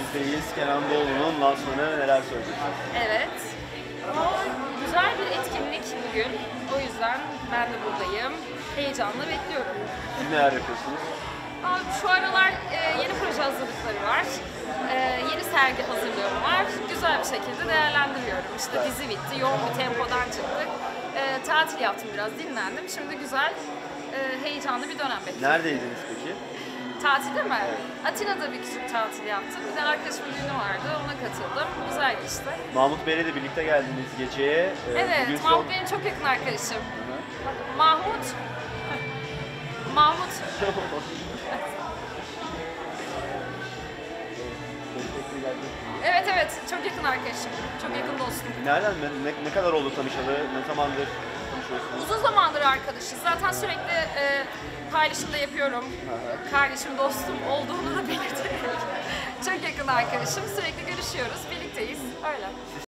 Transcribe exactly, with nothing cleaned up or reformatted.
bizdeyiz. Kenan Doğulu'nun lansmanı, neler söyleyeceksiniz? Evet. O güzel bir etkinlik bugün. O yüzden ben de buradayım. Heyecanla bekliyorum. Siz neler yapıyorsunuz? Abi şu aralar e, yeni proje hazırlıkları var. E, yeni sergi hazırlığım var. Güzel bir şekilde değerlendiriyorum. İşte dizi bitti, yoğun bir tempodan çıktık. E, tatil yaptım, biraz dinlendim. Şimdi güzel, e, heyecanlı bir dönem bekliyorum. Neredeydiniz peki? Tatilde mi? Atina'da bir küçük tatil yaptım. Bir de arkadaşımın düğünü vardı, ona katıldım. Güzel geçti. Mahmut Bey'le de birlikte geldiniz geceye. Ee, Evet, bugün Mahmut son- benim çok yakın arkadaşım. Mahmut. Mahmut. Evet evet, çok yakın arkadaşım. Çok yakın dostum. Nereden, ne, ne kadar oldu tanışalı, ne zamandır tanışıyorsunuz? Uzun zamandır arkadaşız. Zaten sürekli e, paylaşımda yapıyorum. Kardeşim, dostum olduğunu da belirterek. Çok yakın arkadaşım. Sürekli görüşüyoruz, birlikteyiz. Öyle.